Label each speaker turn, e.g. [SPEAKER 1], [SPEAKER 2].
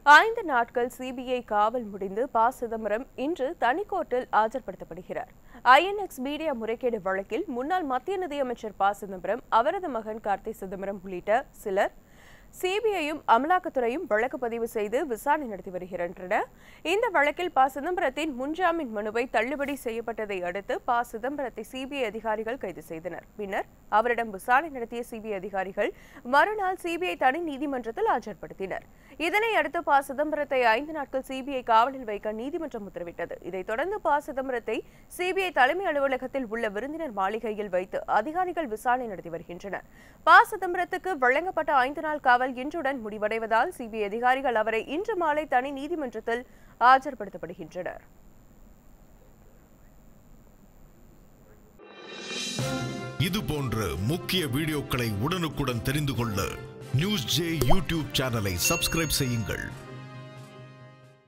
[SPEAKER 1] 5 நாட்கள் சிபிஐ காவல் முடிந்து ப. சிதம்பரம் இன்று தனிக்கோர்ட்டில் ஆஜர்படுத்தப்படுகிறார். INX மீடியா முறைகேடு வழக்கில் முன்னாள் மத்திய நிதியமைச்சர் ப. சிதம்பரம், அவரது மகன் கார்த்தி சிதம்பரம் உள்ளிட்ட சிலர் சிபிஐயும் அமலாக்கத்துறையும் வழக்கு பதிவு செய்து விசாரணை நடத்தி வருகின்றனர். இந்த வழக்கில் ப. சிதம்பரத்தின் முன்ஜாமீன் மனுவை தள்ளுபடி செய்யப்பட்டதை அடுத்து ப. சிதம்பரத்தை சிபிஐ அதிகாரிகள் கைது செய்தனர். பின்னர் அவரிடம் விசாரணை நடத்திய சிபிஐ அதிகாரிகள் மறுநாள் சிபிஐ தனி நீதிமன்றத்தில் ஆஜர்படுத்தினர். இதனை அடுத்து ப. சிதம்பரத்தை 5 நாட்கள் சிபிஐ காவலில் வைக்க நீதிமன்றம் உத்தரவிட்டது. இதைத் தொடர்ந்து ப. சிதம்பரத்தை சிபிஐ தலைமை அலுவலகத்தில் உள்ள விருந்தினர் மாளிகையில் வைத்து அதிகாரிகள் விசாரணை நடத்தி வருகின்றனர். ப. சிதம்பரத்துக்கு வழங்கப்பட்ட 5 நாள் காவல் இன்றுடன் முடிவடைவதால் சிபிஐ அதிகாரிகள் அவரை இன்று மாலை தனி நீதிமன்றத்தில் ஆஜர்படுத்தப்படுகின்றனர்.
[SPEAKER 2] இது போன்ற முக்கிய வீடியோக்களை உடனுக்குடன் தெரிந்து கொள்ள நியூஸ் ஜே யூடியூப் சேனலை சப்ஸ்கிரைப் செய்யுங்கள்.